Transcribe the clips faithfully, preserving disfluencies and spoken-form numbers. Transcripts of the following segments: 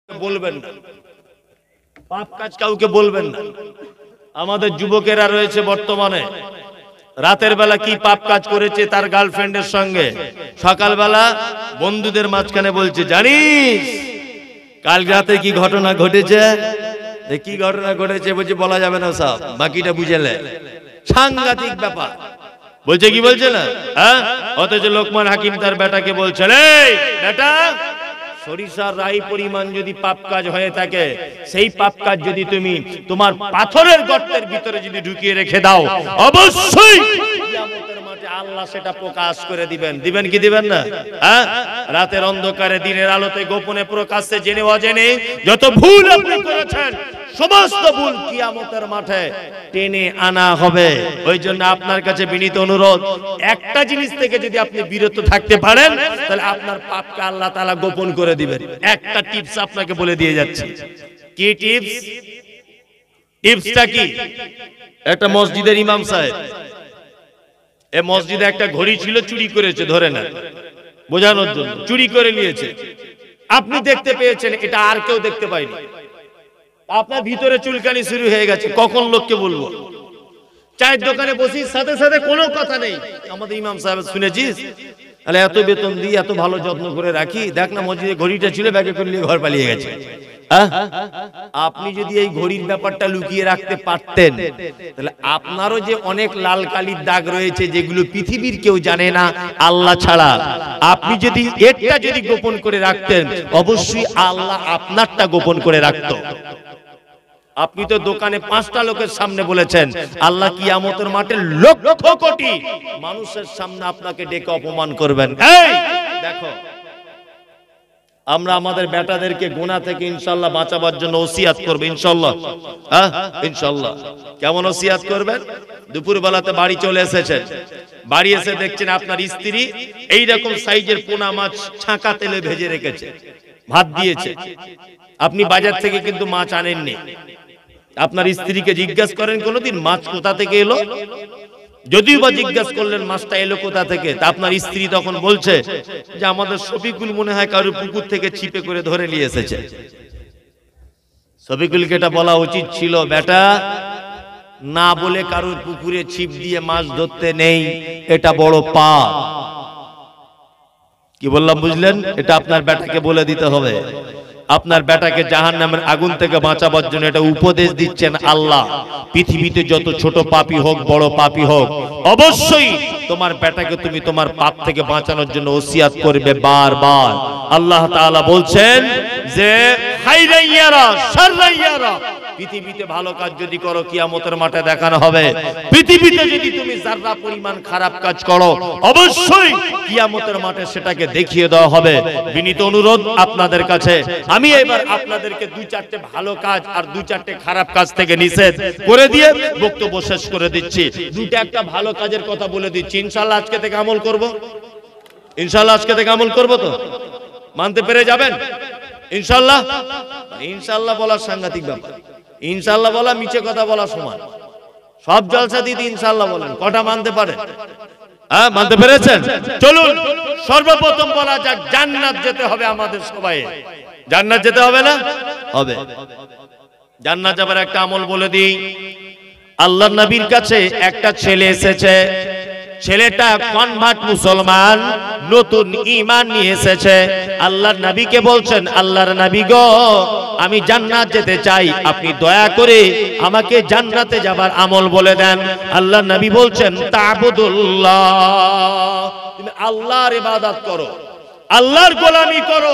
বলবেন না, পাপ কাজ কাউকে বলবেন না। আমাদের যুবকেরা রয়েছে বর্তমানে, রাতের বেলা কি পাপ কাজ করেছে তার গার্লফ্রেন্ডের সঙ্গে, সকালবেলা বন্ধুদের মাঝখানে বলছে, জানিস কাল রাতে কি ঘটনা ঘটেছে? কি ঘটনা ঘটেছে বলছে বলা যাবে না, সব বাকিটা বুঝেলে। সাংঘাতিক ব্যাপার। বলছে কি বলছে না, হ্যাঁ? অথচ লোকমান হাকিম তার বেটাকে বলছেন, এই বেটা, সরিষার রাই পরিমাণ যদি পাপ কাজ হয়ে থাকে, সেই পাপ কাজ যদি তুমি তোমার পাথরের গর্তের ভিতরে যদি ঢুকিয়ে রেখে দাও, অবশ্যই কিয়ামতের মাঠে আল্লাহ সেটা প্রকাশ করে দিবেন। দিবেন কি দিবেন না? হ্যাঁ, রাতের অন্ধকারে দিনের আলোতে গোপনে প্রকাশ্যে জেনে অজেনে যত ভুল আপনি করেছেন, সমস্ত ভুল কিয়ামতের মাঠে টেনে আনা হবে। ওই জন্য আপনার কাছে বিনীত অনুরোধ, একটা জিনিস থেকে যদি আপনি বিরত থাকতে পারেন, তাহলে আপনার পাপকে আল্লাহ তাআলা গোপন করে দিবেন। একটা টিপস আপনাকে বলে দিয়ে যাচ্ছি। কি টিপস? টিপসটা কি? একটা মসজিদের ইমাম সাহেব, এই মসজিদে একটা ঘড়ি ছিল, চুরি করেছে, ধরে না, বোঝানোর জন্য চুরি করে নিয়েছে। আপনি দেখতে পেয়েছেন, এটা আর কেউ দেখতে পায়নি। আপনার ভিতরে চুলকানি শুরু হয়ে গেছে, কখন লোককে বলবো? চায়ের দোকানে বসি, সাথে সাথে কোনো কথা নেই, আমাদের ইমাম সাহেব শুনেছিস, তাহলে এত বেতন দিই, এত ভালো যত্ন করে রাখি, দেখ না মসজিদে ঘড়িটা ছিল, ব্যাগে করে নিয়ে ঘর পালিয়ে গেছে। আপনি যদি এই ঘড়ির ব্যাপারটা লুকিয়ে রাখতে পারতেন, তাহলে আপনারও যে অনেক লাল কালির দাগ রয়েছে, যেগুলো পৃথিবীর কেউ জানে না আল্লাহ ছাড়া, আপনি যদি এটা যদি গোপন করে রাখতেন, অবশ্যই আল্লাহ আপনারটা গোপন করে রাখতো। আপনি তো দোকানে পাঁচটা লোকের সামনে বলেছেন, আল্লাহ কিয়ামতের মাঠে লক্ষ কোটি মানুষের সামনে আপনাকে ডেকে অপমান করবেন। এই দেখো, আমরা আমাদের বেটাদেরকে গুনাহ থেকে ইনশাআল্লাহ বাঁচাবার জন্য ওসিয়াত করব ইনশাআল্লাহ। হ্যাঁ ইনশাআল্লাহ। কেমন ওসিয়াত করবেন? দুপুর বেলাতে বাড়ি চলে এসেছেন, বাড়ি এসে দেখছেন আপনার স্ত্রী এই রকম সাইজের পোনা মাছ ছাঁকা তেলে ভেজে রেখেছে, ভাত দিয়েছে। আপনি বাজার থেকে কিন্তু মাছ আনেননি। আপনার স্ত্রীকে জিজ্ঞাসা করেন কোনোদিন মাছ কোথা থেকে এলো? যদিও বা জিজ্ঞাসা করলেন মাছটা এলো কোথা থেকে, তা আপনার স্ত্রী তখন বলছে যে আমাদের শফিকুল মনে হয় কারোর পুকুর থেকে ছিপে করে ধরে নিয়ে এসেছে। শফিকুলকে এটা বলা উচিত ছিল, বেটা না বলে কারোর পুকুরে ছিপ দিয়ে মাছ ধরতে নেই, এটা বড় পাপ। কি বললাম বুঝলেন? এটা আপনার বেটাকে বলে দিতে হবে। আপনার বেটাকে জাহান্নামের আগুন থেকে বাঁচাবার জন্য এটা উপদেশ দিচ্ছেন আল্লাহ। পৃথিবীতে যত ছোট পাপী হোক, বড় পাপী হোক, অবশ্যই তোমার বেটাকে তুমি তোমার পাপ থেকে বাঁচানোর জন্য ওসিয়াত করবে বারবার। আল্লাহ তাআলা বলছেন যে খাইরাইয়ারা শাররাইয়ারা, পৃথিবীতে ভালো কাজ যদি করো কিয়ামতের মাঠে দেখানো হবে। পৃথিবীতে যদি তুমি যারা পরিমাণ খারাপ কাজ করো, অবশ্যই কিয়ামতের মাঠে সেটাকে দেখিয়ে দেওয়া হবে। বিনীত অনুরোধ আপনাদের কাছে, আমি এবার আপনাদেরকে দুই চারটে ভালো কাজ আর দুই চারটে খারাপ কাজ থেকে নিষেধ করে দিয়ে বক্তব্য শেষ করে দিচ্ছি। দুইটা একটা ভালো কাজের কথা বলে দিচ্ছি, ইনশাআল্লাহ আজকে থেকে আমল করব। ইনশাআল্লাহ আজকে থেকে আমল করব তো? মানতে পেরে যাবেন ইনশাআল্লাহ? ইনশাআল্লাহ বলার সাংঘাতিক ব্যাপার। ইনশাআল্লাহ বলা মিছে কথা বলা সমান। সব জলসা দিদি ইনশাআল্লাহ বলেন, কটা মানতে পারেন? হ্যাঁ, মানতে পেরেছেন? চলুন সর্বপ্রথম বলা যাক, জান্নাত যেতে হবে আমাদের সবাই। জান্নাত যেতে হবে না? হবে। জান্নাত যাবার একটা আমল বলে দিই। আল্লাহর নবীর কাছে একটা ছেলে এসেছে, ছেলেটা কনভার্ট মুসলমান, নতুন ঈমান নিয়ে এসেছে। আল্লাহর নবীকে বলছেন, আল্লাহর নবী গো, আমি জান্নাত যেতে চাই, আপনি দয়া করে আমাকে জান্নাতে যাবার আমল বলে দেন। আল্লাহর নবী বলছেন, তা'বুদুল্লাহ, তুমি আল্লাহর ইবাদত করো, আল্লাহর গোলামি করো।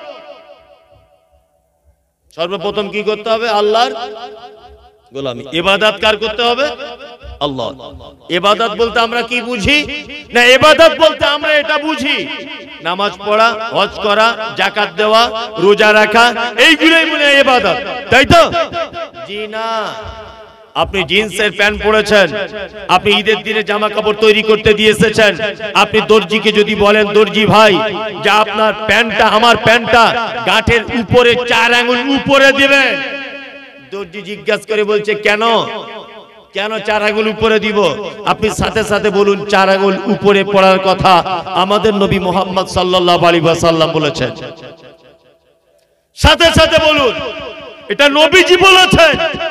সর্বপ্রথম কি করতে হবে? আল্লাহর গোলামি। ইবাদত কার করতে হবে? আল্লাহ। ইবাদত বলতে আমরা কি বুঝি? না, ইবাদত বলতে আমরা এটা বুঝি, নামাজ পড়া, হজ করা, যাকাত দেওয়া, রোজা রাখা, এইগুলোই মনে হয় ইবাদত, তাই তো? জি না। আপনি জিন্সের প্যান্ট পরেছেন, আপনি ঈদের দিনে জামা কাপড় তৈরি করতে দিয়ে এসেছেন, আপনি দর্জিকে যদি বলেন, দর্জি ভাই যে আপনার প্যান্টটা, আমার প্যান্টটা গাঁটের উপরে চার আঙ্গুল উপরে দিবেন, দর্জি জিজ্ঞাসা করে বলছে কেন? কেন চার আঙ্গুল উপরে দিব? আপনি সাথে সাথে বলুন, চার আঙ্গুল উপরে পড়ার কথা আমাদের নবী মুহাম্মদ সাল্লাল্লাহু আলাইহি ওয়াসাল্লাম বলেছেন। সাথে সাথে বলুন এটা নবীজি বলেছেন।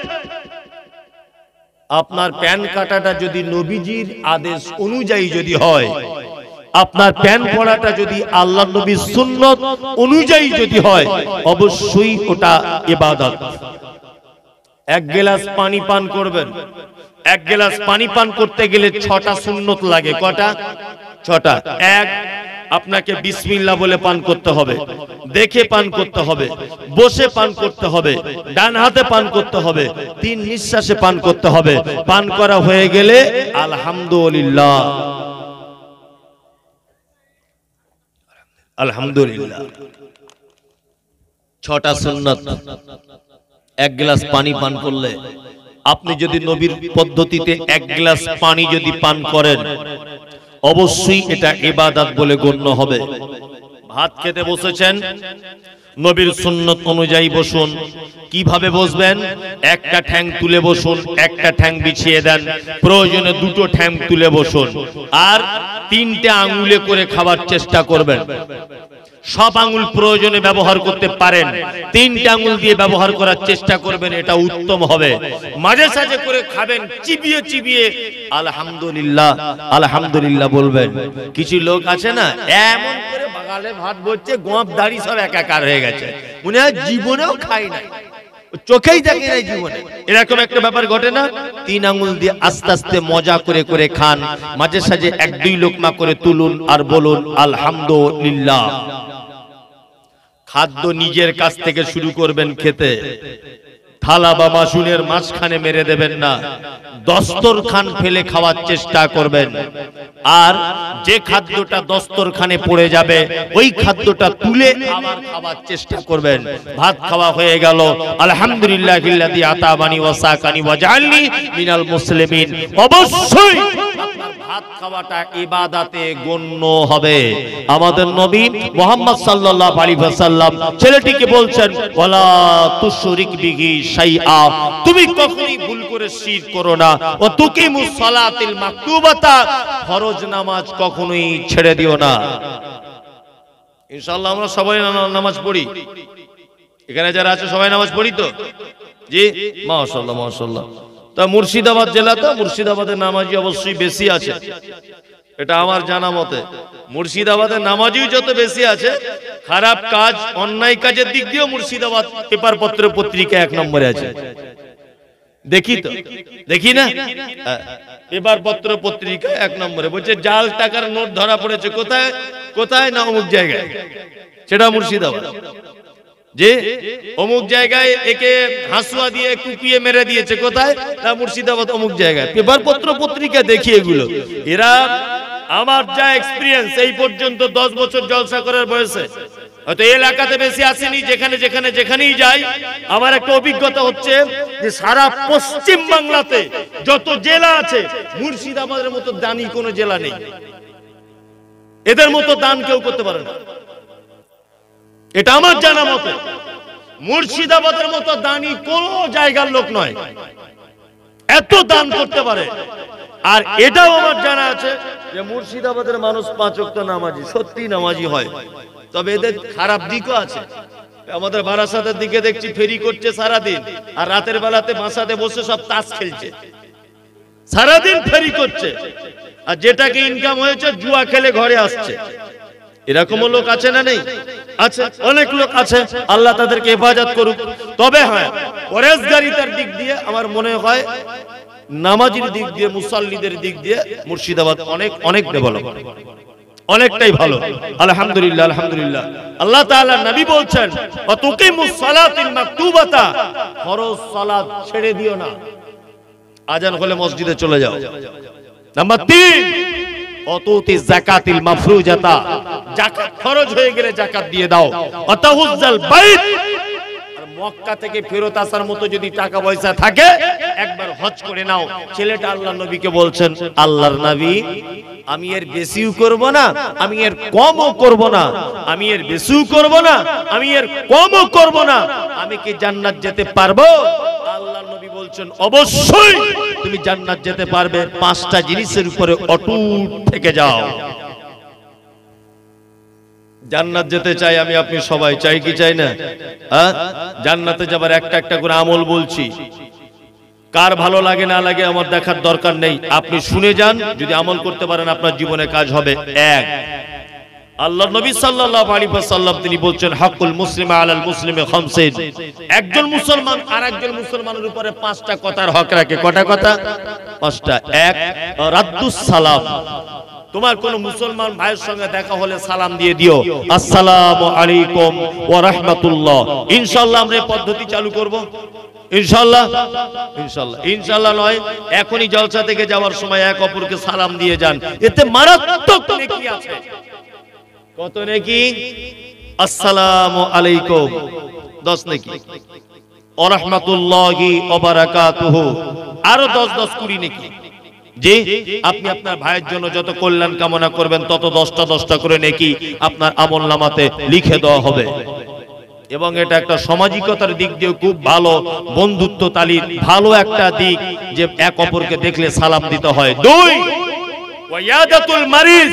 আপনার প্যান কাটাটা যদি নবীজির আদেশ অনুযায়ী যদি হয়, আপনার প্যান পড়াটা যদি আল্লাহর নবীর সুন্নত অনুযায়ী যদি হয়, অবশ্যই ওটা ইবাদত। এক গ্লাস পানি পান করবেন, এক গ্লাস পানি পান করতে গেলে ছটা সুন্নত লাগে। কটা? ছটা। এক, আপনাকে বিসমিল্লাহ বলে পান করতে হবে, দেখে পান করতে হবে, বসে পান করতে হবে, ডান হাতে পান করতে হবে, তিন নিঃশ্বাসে পান করতে হবে। পান করা হয়ে গেলে আলহামদুলিল্লাহ আলহামদুলিল্লাহ। ছটা সুন্নাত। এক গ্লাস পানি পান করলে, আপনি যদি নবীর পদ্ধতিতে এক গ্লাস পানি যদি পান করেন, অবশ্যই এটা ইবাদত বলে গণ্য হবে। ভাত খেতে বসেছেন, নবীর সুন্নত অনুযায়ী বসুন। কিভাবে বসবেন? একটা ঠ্যাং তুলে বসুন, একটা ঠ্যাং বিছিয়ে দেন, প্রয়োজনে দুটো ঠ্যাং তুলে বসুন, আর তিনটে আঙ্গুলে করে খাবার চেষ্টা করবেন। সব আঙ্গুল প্রয়োজনে ব্যবহার করতে পারেন, তিনটা আঙ্গুল দিয়ে ব্যবহার করার চেষ্টা করবেন, এটা উত্তম হবে। মাঝে সাঝে করে খাবেন, চিবিয়ে চিবিয়ে আলহামদুলিল্লাহ আলহামদুলিল্লাহ বলবেন। কিছু লোক আছে না, এমন করে বাগালে ভাত বলছে, গোঁপ দাড়ি সব একাকার হয়ে গেছে, মনে হয় জীবনেও খাই নাই, চোখেই দেখে নাই জীবনে। এরকম একটা ব্যাপার ঘটে না? তিন আঙ্গুল দিয়ে আস্তে আস্তে মজা করে করে খান, মাঝে সাঝে এক দুই লোকমা করে তুলুন আর বলুন আলহামদুলিল্লাহ। খাদ্য নিজের কাছ থেকে শুরু করবেন খেতে, থালা বা বাসনের মাঝখানে মেরে দেবেন না, দস্তরখান ফেলে খাওয়ার চেষ্টা করবেন। আর যে খাদ্যটা দস্তরখানে পড়ে যাবে, ওই খাদ্যটা তুলে আবার খাওয়ার চেষ্টা করবেন। ভাত খাওয়া হয়ে গেল, আলহামদুলিল্লাহিল্লাযী আতাবানি ওয়া সাকানি ওয়া জাআলনি মিনাল মুসলিমিন। অবশ্যই ভাত খাওয়াটা ইবাদতে গণ্য হবে। আমাদের নবী মুহাম্মদ সাল্লাল্লাহু আলাইহি ওয়াসাল্লাম ছেলেটিকে বলছেন, ওয়ালা তুশরিক বিহি শাইআ, তুমি কখনোই ভুল করে শিরক করো না, ওয়া তুকিমুস সালাতিল মাকতুবাতা, ফরজ নামাজ কখনোই ছেড়ে দিও না। ইনশাআল্লাহ আমরা সবাই নামাজ পড়ি, এখানে যারা আছে সবাই নামাজ পড়ি তো? জি, মাশাআল্লাহ মাশাআল্লাহ। তা মুর্শিদাবাদ জেলা, তো মুর্শিদাবাদের নামাজি অবশ্যই বেশি আছে, এটা আমার জানা মতে। মুর্শিদাবাদের নামাজি যত বেশি আছে, খারাপ কাজ অন্যায় কাজের দিক দিয়েও মুর্শিদাবাদ পেপার পত্র পত্রিকা এক নম্বরে আছে। দেখি তো, দেখি না পেপার পত্র পত্রিকা এক নম্বরে। বলছে জাল টাকার নোট ধরা পড়েছে, কোথায় কোথায় না অমুক জায়গায়, সেটা মুর্শিদাবাদ। যে অমুক জায়গায় একে হাসুয়া দিয়ে কুপিয়ে মেরে দিয়েছে, কোথায় না মুর্শিদাবাদ অমুক জায়গায়। পেপার পত্র পত্রিকা দেখি এগুলো। এরা, আমার যা এক্সপিরিয়েন্স এই পর্যন্ত দশ বছর জলসা করার বয়সে, হয়তো এলাকাতে বেশি আসেনি, যেখানে যেখানে যেখানেই যাই আমার একটা অভিজ্ঞতা হচ্ছে যে সারা পশ্চিম বাংলাতে যত জেলা আছে, মুর্শিদাবাদের মতো দানি কোনো জেলা নেই। এদের মতো দান কেউ করতে পারে না, এটা আমার জানা মতে। মুর্শিদাবাদের মতো দানি কোন জায়গার লোক নয়, এত দান করতে পারে। আর এটাও আমার জানা আছে যে মুর্শিদাবাদের মানুষ পাঁচ ওয়াক্ত নামাজি, সত্যি নামাজি হয়। তবে এদের খারাপ দিকও আছে। আমাদের বারাসাতের দিকে দেখছি ফেরি করছে সারাদিন, আর রাতের বেলাতে বাসাতে বসে সব তাস খেলছে, সারাদিন ফেরি করছে, আর যেটাকে ইনকাম হয়েছে জুয়া খেলে ঘরে আসছে। এরকমও লোক আছে না? নেই? আছে, অনেক লোক আছে। আল্লাহ তাদেরকে হেফাজত করুক। তবে হ্যাঁ, পরেশগারিতার দিক দিয়ে আমার মনে হয় নামাজির দিক দিয়ে, মুসাল্লিদের দিক দিয়ে মুর্শিদাবাদ অনেক অনেক ডেভেলপ, অনেকটাই ভালো। আলহামদুলিল্লাহ আলহামদুলিল্লাহ। আল্লাহ তাআলা নবী বলছেন, ওয়া তুকিমুস সালাতিল মাকতুবাতা, ফরজ সালাত ছেড়ে দিও না, আজান হলে মসজিদে চলে যাও। নাম্বার তিন, অতুতি যাকাতিল মাফরুজাতা, যাকাত ফরজ হয়ে গেলে যাকাত দিয়ে দাও। অতাহুজ্জাল বাইত, আর মক্কা থেকে ফেরত আসার মতো যদি টাকা পয়সা থাকে একবার হজ করে নাও। ছেলেটা আল্লাহর নবীকে বলছেন, আল্লাহর নবী আমি এর বেশিও করব না, আমি এর কমও করব না, আমি এর বেশিও করব না, আমি এর কমও করব না, আমি কি জান্নাত যেতে পারবো? আল্লাহর নবী বলছেন, অবশ্যই তুমি জান্নাত যেতে পারবে, পাঁচটা জিনিসের উপরে অটুট থেকে যাও। জান্নাত যেতে চাই আমি আপনি সবাই, চাই কি চাই না? হ্যাঁ, জান্নাতে যাবার একটা একটা করে আমল বলছি, কার ভালো লাগে না লাগে আমার দেখার দরকার নেই, আপনি শুনে যান, যদি আমল করতে পারেন আপনার জীবনে কাজ হবে। এক, আল্লাহর নবী সাল্লাল্লাহু আলাইহি ওয়াসাল্লাম তিনি বলছেন হাক্কুল মুসলিম আলাল মুসলিমে খামসিন, একজন মুসলমান আরেকজন মুসলমানের উপরে পাঁচটা কথার হক রাখে। কটা কথা? পাঁচটা। এক, রাদ্দুস সালাম, তোমার কোন মুসলমান ভাইয়ের সঙ্গে দেখা হলে সালাম দিয়ে দিও, আসসালামু আলাইকুম ওয়া রাহমাতুল্লাহ। ইনশাআল্লাহ আমরা এই পদ্ধতি চালু করব, ইনশাআল্লাহ। ইনশাআল্লাহ ইনশাআল্লাহ নয়, এখনই জলসা থেকে যাওয়ার সময় এক অপরকে সালাম দিয়ে যান, এতে মারাত্মক নেকি আছে। কত নেকি? আসসালামু আলাইকুম দশ নেকি, ওয়া রাহমাতুল্লাহি ওয়া বারাকাতুহু আরো দশ দশ কুড়ি নেকি। জি, আপনি আপনার ভাইয়ের জন্য যত কল্যাণ কামনা করবেন তত দশটা দশটা করে নেকি আপনার আমলনামাতে লিখে দেওয়া হবে। এবং এটা একটা সামাজিকতার দিক দিয়ে খুব ভালো, বন্ধুত্ব তালির ভালো একটা দিক যে এক অপরকে দেখলে সালাম দিতে হয়। দুই, ওয়ায়াদাতুল মারিজ,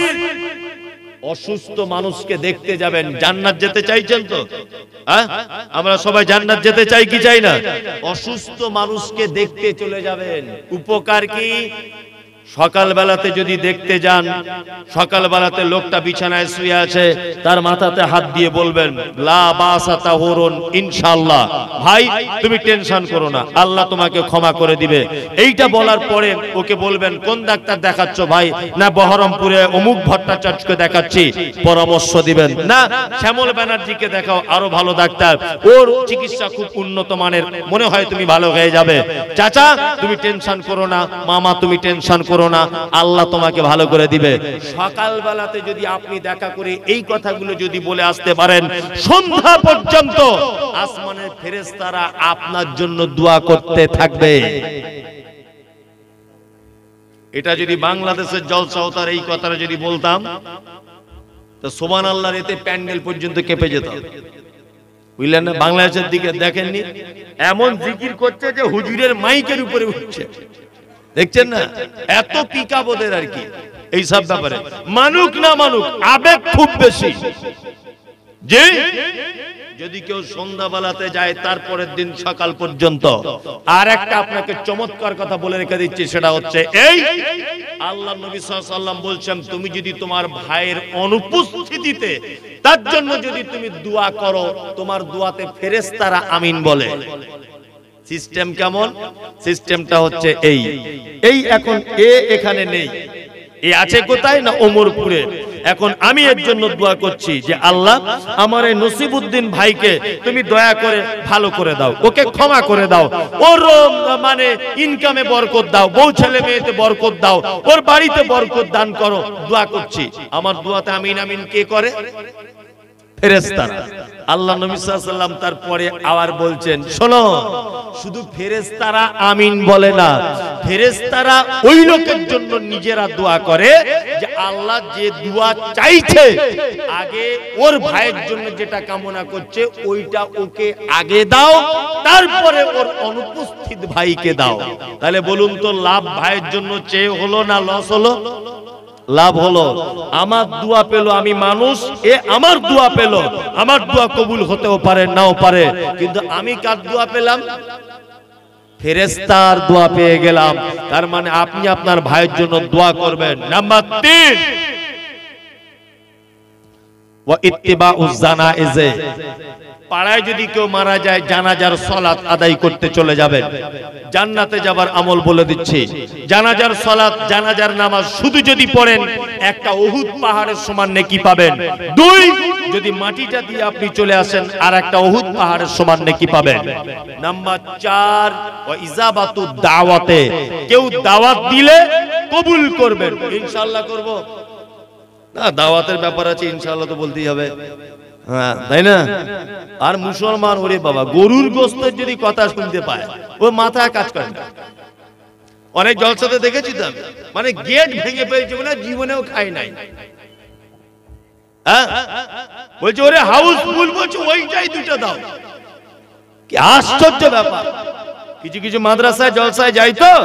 অসুস্থ মানুষকে দেখতে যাবেন। জান্নাত যেতে চাইছেন তো? হ্যাঁ, আমরা সবাই জান্নাত যেতে চাই কি চাই না? অসুস্থ মানুষকে দেখতে চলে যাবেন। উপকার কি? সকাল বেলাতে যদি দেখতে যান, সকাল বেলাতে লোকটা বিছানায় শুয়ে আছে, তার মাথাতে হাত দিয়ে বলবেন লা বাসা তাহুরুন ইনশাআল্লাহ, ভাই তুমি টেনশন করো না, আল্লাহ তোমাকে ক্ষমা করে দিবে। এইটা বলার পরে ওকে বলবেন কোন ডাক্তার দেখাচ্ছ ভাই? না বহরমপুরে অমুক ভট্টাচার্যকে দেখাচ্ছি। পরামর্শ দিবেন না শ্যামল ব্যানার্জিকে দেখাও, আরো ভালো ডাক্তার, ওর চিকিৎসা খুব উন্নত মানের, মনে হয় তুমি ভালো হয়ে যাবে। চাচা তুমি টেনশন করো না, মামা তুমি টেনশন করো না, আল্লাহ তোমাকে ভালো করে দিবে। সকাল বেলাতে যদি আপনি দেখা করে এই কথাগুলো যদি বলে আসতে পারেন, সন্ধ্যা পর্যন্ত আসমানের ফেরেশতারা আপনার জন্য দোয়া করতে থাকবে। এটা যদি বাংলাদেশের জলসা হতো আর এই কথাটা যদি বলতাম, তো সুবহানাল্লাহর এতে প্যান্ডেল পর্যন্ত কেঁপে যেত, বুঝলেন না? বাংলাদেশের দিকে দেখেননি, এমন জিকির করছে যে হুজুরের মাইকের উপরে উঠছে, দেখছেন না? এত পিকআপ ওদের আর কি এই সব ব্যাপারে। মানুক না মানুক, আবেগ খুব বেশি। যে যদি কেউ সন্ধ্যাবেলাতে যায় তারপরের দিন সকাল পর্যন্ত। আর একটা আপনাকে চমৎকার কথা বলে রেখে দিচ্ছি, সেটা হচ্ছে এই, আল্লাহ নবী সাল্লাল্লাহু আলাইহি ওয়াসাল্লাম বলছেন তুমি যদি তোমার ভাইয়ের অনুপস্থিতিতে তার জন্য যদি তুমি দোয়া করো, তোমার দোয়াতে ফেরেশতারা আমিন বলে। সিস্টেম কেমন? সিস্টেমটা হচ্ছে এই, এই এখন এ এখানে নেই, এ আছে কোথায়? না ওমরপুরে। এখন আমি এর জন্য দোয়া করছি যে আল্লাহ আমার এই নসিবউদ্দিন ভাইকে তুমি দয়া করে ভালো করে দাও, ওকে ক্ষমা করে দাও, ওর মানে ইনকামে বরকত দাও, বউ ছেলে মেয়েতে বরকত দাও, ওর বাড়িতে বরকত দান করো, দোয়া করছি। আমার দোয়াতে আমিন আমিন কে করে? ফেরেশতারা। আল্লাহ নবী সাল্লাল্লাহু আলাইহি ওয়াসাল্লাম তারপরে আবার বলছেন শোনো, শুধু ফেরেশতারা আমিন বলে না, ফেরেশতারা ওই লোকের জন্য নিজেরা দোয়া করে যে আল্লাহ যে দোয়া চাইছে আগে ওর ভাইয়ের জন্য যেটা কামনা করছে ওইটা ওকে আগে দাও, তারপরে ওর অনুপস্থিত ভাইকে দাও। তাহলে বলুন তো লাভ ভাইয়ের জন্য চেয়ে হলো না লস হলো? লাভ হলো। আমার দোয়া পেলো, আমি মানুষ, এ আমার দোয়া পেলো, আমার দোয়া কবুল হতেও পারে নাও পারে, কিন্তু আমি কার দোয়া পেলাম? ফেরেশতার দোয়া পেয়ে গেলাম। তার মানে আপনি আপনার ভাইয়ের জন্য দোয়া করবেন। নাম্বার তিন, ওয়া ইত্তিবাউজ জানাইজে, পাড়ায় যদি কেউ মারা যায় জানাজার সালাত আদায় করতে চলে যাবেন। জান্নাতে যাবার আমল বলে দিচ্ছি, জানাজার সালাত, জানাজার নামাজ শুধু যদি পড়েন একটা উহুদ পাহাড়ের সমান নেকি পাবেন। দুই, যদি মাটিটা দিয়ে আপনি চলে আসেন আর একটা উহুদ পাহাড়ের সমান নেকি পাবেন। নাম্বার চার, ওয়া ইজাবাতু দাওয়াতে, কেউ দাওয়াত দিলে কবুল করবেন। ইনশাআল্লাহ করব না, দাওয়াতের ব্যাপার আছে, ইনশাআল্লাহ তো বলতেই হবে, হ্যাঁ তাই না? আর মুসলমান ওরে বাবা গরুর গোস্তের যদি কথা শুনতে পায় ও মাথা কাজ করে না। অনেক জলসাতে দেখেছি তো, মানে গেট ভেঙে ফেলছে, মানে জীবনেও খাই নাই, হ্যাঁ বলছে ওরে হাউসফুল, বলছে ওইটাই দুটো দাও। কি আশ্চর্য ব্যাপার! কিছু কিছু মাদ্রাসায় জলসায় যাই তো,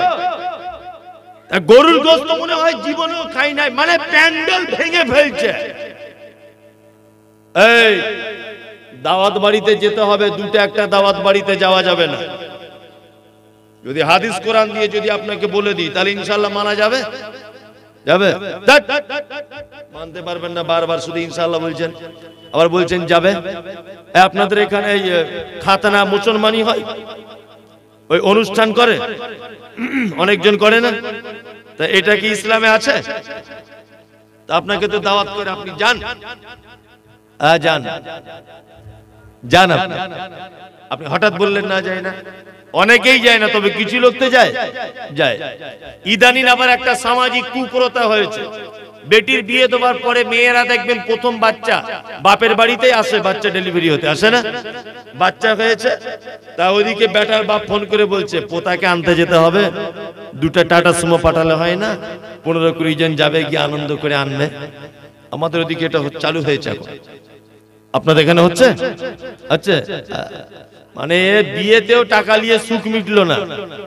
গরুর গোস্ত মনে হয় জীবনেও খাই নাই, মানে প্যান্ডেল ভেঙে ফেলছে। এই দাওয়াত বাড়িতে যেতে হবে, দুটো একটা দাওয়াত বাড়িতে যাওয়া যাবে না। যদি হাদিস কোরআন দিয়ে যদি আপনাকে বলে দিই তাহলে ইনশাআল্লাহ মানা যাবে? যাবে? মানতে পারবেন না, বারবার শুধু ইনশাআল্লাহ বলছেন, আবার বলছেন যাবে। আপনাদের এখানে খাতনা মুসলমানি হয়, ওই অনুষ্ঠান করে অনেকজন করে না, তা এটা কি ইসলামে আছে? তা আপনাকে তো দাওয়াত করে আপনি যান, হ্যাঁ যান যান আপনি আপনি হঠাৎ বললেন না যায় না, অনেকেই যায় না, তবে কিছু লোক তো যায় যায় ইদানিং আবার একটা সামাজিক কুপ্রথা হয়েছে, বেটির বিয়ে দেওয়ার পরে মেয়েরা দেখবেন প্রথম বাচ্চা বাপের বাড়িতেই আসে, বাচ্চা ডেলিভারি হতে আসে না, বাচ্চা হয়েছে তা ওইদিকে বেটার বাপ ফোন করে বলছে পোতাকে আনতে যেতে হবে, দুটা টাটা সুমো পাঠালে হয় না, পনেরো কুড়ি জন যাবে, গিয়ে আনন্দ করে আনবে। আমাদের ওদিকে এটা চালু হয়েছে এখন, আপনাদের এখানে হচ্ছে? আচ্ছা, মানে বিয়েতেও টাকা নিয়ে সুখ মিটলো না,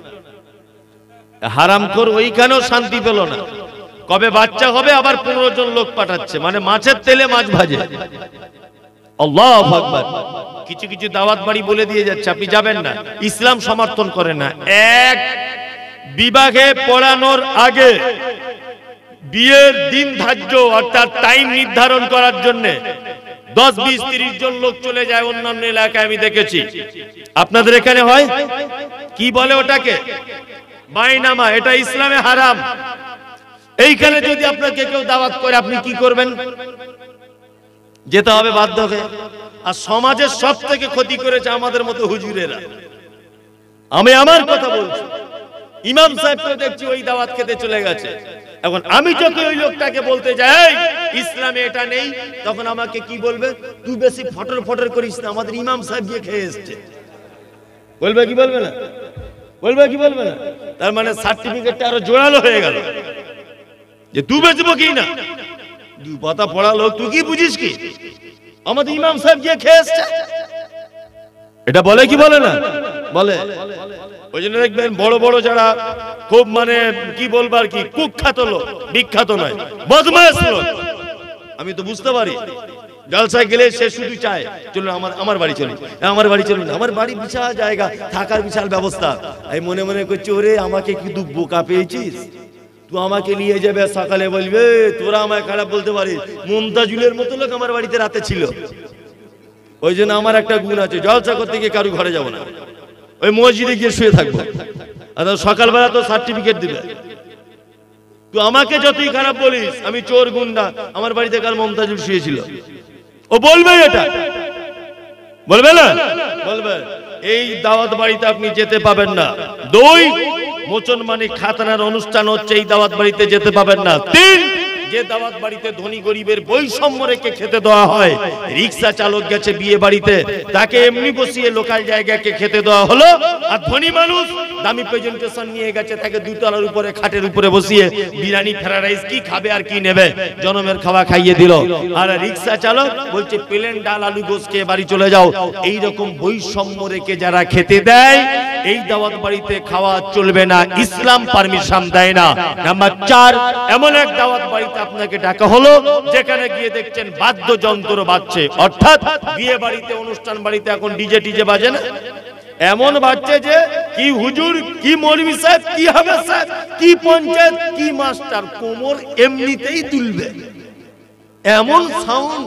হারামখোর ওইখানেও শান্তি পেল না, কবে বাচ্চা হবে আবার পনেরো জন লোক পাঠাচ্ছে, মানে মাছের তেলে মাছ ভাজে। আল্লাহু আকবার। কিছু কিছু দাওয়াত বাড়ি বলে দিয়ে যাচ্ছে আপনি যাবেন না, ইসলাম সমর্থন করে না। এক বিবাহে পড়ানোর আগে বিয়ের দিন ধার্য অর্থাৎ টাইম নির্ধারণ করার জন্য দশ বিশ তিরিশ জন লোক চলে যায় অন্যান্য এলাকায়, আমি দেখেছি। আপনাদের এখানে হয় কি বলে ওটাকে? বাইনামা। এটা ইসলামে হারাম। এইখানে যদি আপনাকে কেউ দাওয়াত করে আপনি কি করবেন? যেতে হবে বাধ্য হয়ে। আর সমাজের সব থেকে ক্ষতি করেছে আমাদের মতো হুজুরেরা। আমি আমার কথা বলছি, ইমাম সাহেবকে দেখছি ওই দাওয়াত খেতে চলে গেছে। এখন আমি যখন ওই লোকটাকে বলতে যাই ইসলামে এটা নেই, তখন আমাকে কি বলবে? তুই বেশি ফটর ফটর করিস না, আমাদের ইমাম সাহেব গিয়ে খেয়ে এসছে। বলবে কি বলবে না? বলবে কি বলবে না? তার মানে সার্টিফিকেটটা আরো জোরালো হয়ে গেল যে তুই বেচবো কি না, দুই পাতা পড়া লোক, তুই কি বুঝিস কি? আমাদের ইমাম সাহেব গিয়ে খেয়ে এসছে। এটা বলে কি বলে না? বলে। ওই জন্য দেখবেন বড় বড় যারা খুব মানে কি বলবার কি কুখ্যাত লোক, বিখ্যাত নয়, বদমাশ লোক, আমি তো বুঝতে পারি। জলসায় গেলে সে শুধু চায় চলুন আমার আমার বাড়ি চলুন, আমার বাড়ি চলুন, আমার বাড়ি বিশাল জায়গা, থাকার বিশাল ব্যবস্থা। আমি মনে মনে করছি ওরে আমাকে কি তুই বোকা পেয়েছিস? তুই আমাকে নিয়ে যাবে, সকালে বলবে তোরা আমায় খারাপ বলতে পারিস। মুমতাজুলের মতো লোক আমার বাড়িতে রাতে ছিল। ওই জন্য আমার একটা গুণ আছে, জলসা করতে গিয়ে কারু ঘরে যাব না, ওই মসজিদে গিয়ে শুয়ে থাকবো। আর সকালবেলা তো সার্টিফিকেট দিবে। তুই আমাকে যতই খারাপ বলিস, আমি চোর গুন্ডা, আমার বাড়িতে কাল মমতাজুল শুয়েছিল, ও বলবে এটা বলবে না? বলবে। এই দাওয়াত বাড়িতে আপনি যেতে পাবেন না। দুই, মুসলমানি খাতনার অনুষ্ঠান হচ্ছে, এই দাওয়াত বাড়িতে যেতে পাবেন না। তিন, যে দাওয়াত বাড়িতে ধনী গরিবের বৈষম্য রেখে খেতে দেওয়া হয়, রিক্সা চালক গেছে বিয়ে বাড়িতে, তাকে এমনি বসিয়ে লোকাল জায়গাকে খেতে দেওয়া হলো, আর ধনী মানুষ দামি প্রেজেন্টেশন নিয়ে গেছে, তাকে দুতলার উপরে খাটের উপরে বসিয়ে বিরিয়ানি ফ্রাইড রাইস কি খাবে আর কি নেবে, জনমের খাওয়া খাইয়ে দিল। আর রিক্সা চালক বলছে প্লেন ডাল আলু গোস খেয়ে বাড়ি চলে যাও। এই রকম বৈষম্য রেখে যারা খেতে দেয়, এই দাওয়াত বাড়িতে খাওয়া চলবে না, ইসলাম পারমিশন দেয় না। নাম্বার চার, এমন এক দাওয়াত বাড়িতে আপনাকে ডাকা হলো যেখানে গিয়ে দেখছেন বাদ্যযন্ত্র বাজছে, অর্থাৎ বিয়ে বাড়িতে অনুষ্ঠান বাড়িতে এখন ডিজে টিজে বাজে না, এমন বাজছে যে কি হুজুর, কি মৌলভী সাহেব, কি হাফেজ সাহেব, কি পঞ্চায়েত, কি মাস্টার, কোমর এমনিতেই দুলবে, এমন সাউন্ড,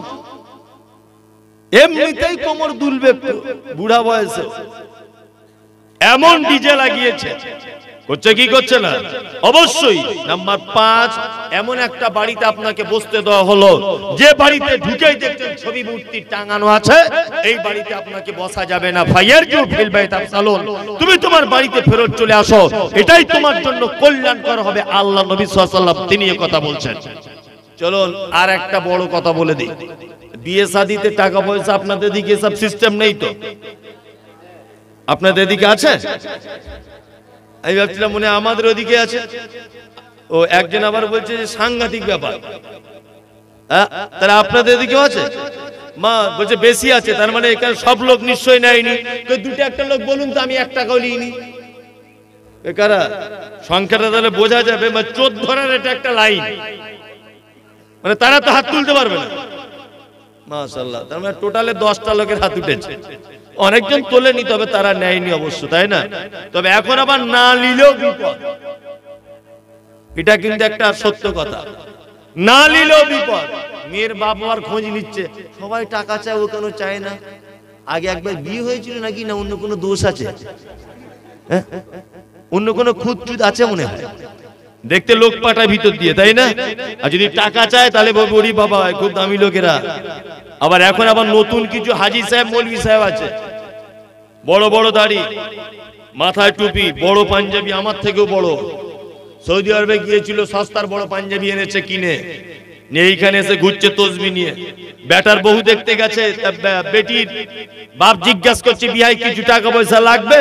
এমনিতেই কোমর দুলবে বুড়া বয়সে, এমন ডিজে লাগিয়েছে। করছে কি করছে না? অবশ্যই। নাম্বার পাঁচ, এমন একটা বাড়িতে আপনাকে বসতে দেওয়া হলো যে বাড়িতে ঢুকেই দেখছেন ছবি মূর্তি টাঙানো আছে, এই বাড়িতে আপনাকে বসা যাবে না। ফায়ারজু ফিল বাইত আফসালুন, তুমি তোমার বাড়িতে ফেরত চলে আসো, এটাই তোমার জন্য কল্যাণকর হবে। আল্লাহ নবী সাল্লাল্লাহু আলাইহি ওয়াসাল্লাম তিনি এই কথা বলছেন। চলুন আর একটা বড় কথা বলে দিই, বিয়ে শাদিতে টাকা পয়সা আপনাদের দিকে সব সিস্টেম নেই তো? আপনাদের দিকে আছে? আমি ভাবছিলাম মনে আমাদের ওদিকে আছে। ও একজন আবার বলছে যে সাংঘাতিক ব্যাপার, তাহলে আপনাদের দিকেও আছে? মা বলছে বেশি আছে, তার মানে এখানে সব লোক নিশ্চয়ই নেয়নি। দুটো একটা লোক বলুন তো, আমি এক টাকাও নিইনি। কারা সংখ্যাটা তাহলে বোঝা যাবে, মানে চোদ্দ ধরার এটা একটা লাইন, মানে তারা তো হাত তুলতে পারবে না। মাশাআল্লাহ, তার মানে টোটালে দশটা লোকের হাত উঠেছে। অনেকজন তোলেনি, তবে তারা নেয়নি অবশ্য, তাই না? তবে এখন আবার না নিলেও বিপদ, এটা কিন্তু একটা সত্য কথা। না নিলেও বিপদ। মেয়ের বাপ মার খোঁজ নিচ্ছে, সবাই টাকা চায়, ও কেন চায় না? আগে একবার বিয়ে হয়েছিল নাকি, না অন্য কোনো দোষ আছে? হ্যাঁ, অন্য কোনো খুঁত টুত আছে মনে হয়। দেখতে লোক পাঠায় ভিতর দিয়ে, তাই না? আর যদি টাকা চায় তাহলে বলি বাবা খুব দামি লোকেরা। আবার এখন আবার নতুন কিছু হাজি সাহেব মৌলভী সাহেব আছে, বড় বড় দাড়ি, মাথায় টুপি, বড় পাঞ্জাবি, আমার থেকেও বড়। সৌদি আরবে গিয়েছিল, সস্তার বড় পাঞ্জাবি এনেছে কিনে, এইখানে এসে ঘুরছে তসবি নিয়ে। বেটার বহু দেখতে গেছে, বেটির বাপ জিজ্ঞাসা করছে বিয়ায় কিছু টাকা পয়সা লাগবে,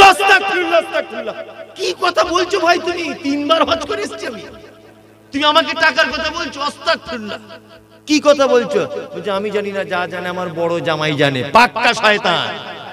কি কথা বলছো ভাই তুমি? তিনবার হজ করে এসেছি আমি, তুমি আমাকে টাকার কথা বলছো? আস্তাগফিরুল্লাহ, কি কথা বলছো? বলছে আমি জানি না, যা জানে আমার বড় জামাই জানে। পাক্কা শয়তান,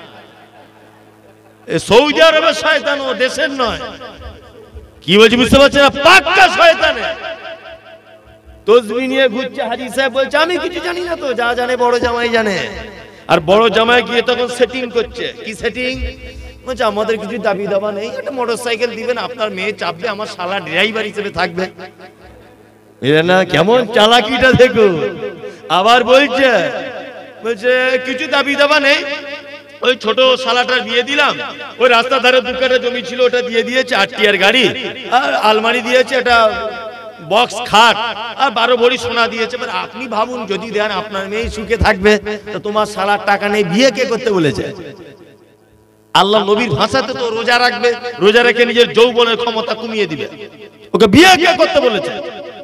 এ সৌদি আরবের শয়তান, ও দেশের নয়। কি বলছি বুঝতে পারছেন না? পাক্কা শয়তান। তসবিহ নিয়ে ঘুরছে, হাজী সাহেব বলছে আমি কিছু জানি না, তো যা জানে বড় জামাই জানে। আর বড় জামাই গিয়ে তখন সেটিং করছে। কি সেটিং? বলছে আমাদের কিছু দাবি দাবা নেই, একটা মোটরসাইকেল দিবেন, আপনার মেয়ে চাপবে, আমার শালা ড্রাইভার হিসেবে থাকবে। এরা না কেমন চালাকিটা দেখো। আবার বলছে বলছে কিছু দাবি দাবা নেই, ওই ছোট শালাটার বিয়ে দিলাম, ওই রাস্তার ধারে দু কাঠা জমি ছিল ওটা দিয়ে দিয়েছে, আট টিয়ার গাড়ি আর আলমারি দিয়েছে, এটা বক্স খাট আর বারো ভরি সোনা দিয়েছে। আপনি ভাবুন, যদি দেন আপনার মেয়ে সুখে থাকবে, তো তোমার শালার টাকা নেই, বিয়ে কে করতে বলেছে? আল্লাহ নবীর ভাষাতে তো রোজা রাখবে, রোজা রেখে নিজের যৌবনের ক্ষমতা কমিয়ে দিবে, ওকে বিয়ে কে করতে বলেছে?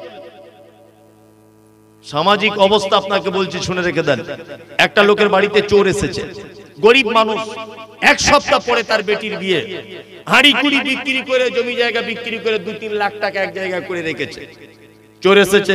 সামাজিক অবস্থা আপনাকে বলছি, শুনে রেখে দেন। একটা লোকের বাড়িতে চোর এসেছে, গরিব মানুষ, এক সপ্তাহ পরে তার বেটির বিয়ে, হাঁড়ি কুড়ি বিক্রি করে, জমি জায়গা বিক্রি করে দু তিন লাখ টাকা এক জায়গা করে রেখেছে। চোর এসেছে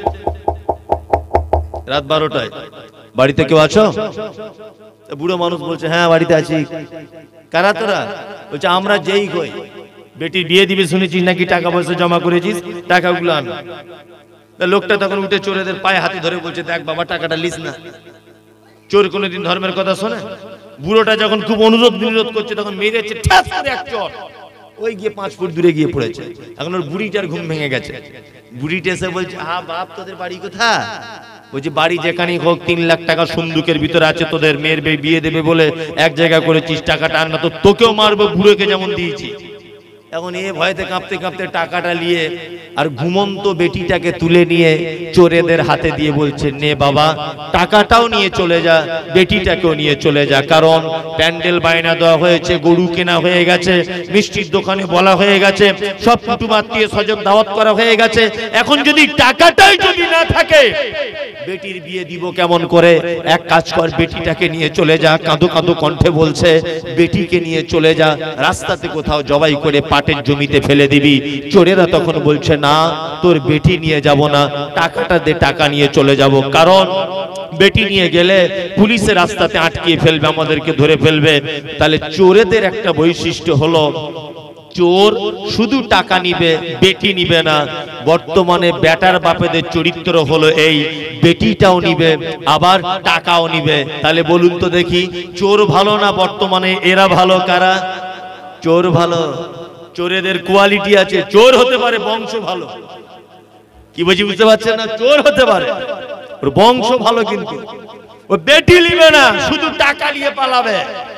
রাত বারোটায়, বাড়িতে কেউ আছো? বুড়ো মানুষ বলছে হ্যাঁ বাড়িতে আছি। কারা তোরা? বলছে আমরা যেই কই, বেটির বিয়ে দিবে শুনেছিস নাকি, টাকা পয়সা জমা করেছিস, টাকাগুলো আন। লোকটা তখন উঠে চোরেদের পায়ে হাতে ধরে বলছে দেখ বাবা টাকাটা লিস না। চোর কোনোদিন ধর্মের কথা শোনে? বুড়োটা যখন খুব অনুরোধ বিরোধ করছে, তখন মেরেছে ঠাস করে এক চর, ওই গিয়ে পাঁচ ফুট দূরে গিয়ে পড়েছে। এখন ওর বুড়িটার ঘুম ভেঙে গেছে। বুড়িটা এসে বলছে হা বাপ তোদের বাড়ি কোথায়? বলছে বাড়ি যেখানেই হোক, তিন লাখ টাকা সন্দুকের ভিতরে আছে, তোদের মেয়ের বিয়ে দেবে বলে এক জায়গা করেছিস, টাকাটা আন না তো তোকেও মারবো, বুড়োকে যেমন দিয়েছি। এখন এ ভয়তে কাঁপতে কাঁপতে টাকাটা নিয়ে আর ঘুমন্ত বেটিটাকে তুলে নিয়ে চোরেদের হাতে দিয়ে বলছে নে বাবা, টাকাটাও নিয়ে চলে যা, বেটিটাকেও নিয়ে চলে যা, কারণ প্যান্ডেল বায়না দেওয়া হয়েছে, গরু কেনা হয়ে গেছে, মিষ্টির দোকানে বলা হয়ে গেছে, সব কুটুম আত্মীয় স্বজন দাওয়াত করা হয়ে গেছে। এখন যদি টাকাটাই যদি না থাকে, বেটির বিয়ে দিব কেমন করে? এক কাজ কর, বেটিটাকে নিয়ে চলে যা। কাঁদো কাঁদো কণ্ঠে বলছে বেটিকে নিয়ে চলে যা, রাস্তাতে কোথাও জবাই করে পাটের জমিতে ফেলে দিবি। চোরেরা তখন বলছে না, তোর বেটি নিয়ে যাব না, টাকাটা দে, টাকা নিয়ে চলে যাব, কারণ বেটি নিয়ে গেলে পুলিশের রাস্তাতে আটকিয়ে ফেলবে, আমাদেরকে ধরে ফেলবে। তাহলে চোরেদের একটা বৈশিষ্ট্য হলো, চোর শুধু টাকা নিবে, বেটি নিবে না। বর্তমানে বেটার বাপেদের চরিত্র হলো এই, বেটিটাও নিবে আবার টাকাও নিবে। তাহলে বলুন তো দেখি, চোর ভালো না বর্তমানে এরা ভালো? কারা? চোর ভালো। চোরেদের কোয়ালিটি আছে, চোর হতে পারে বংশ ভালো। কি বুঝি বুঝতে পারছেন না? চোর হতে পারে, ওর বংশ ভালো, কিন্তু ও বেটি নিবে না, শুধু টাকা নিয়ে পালাবে।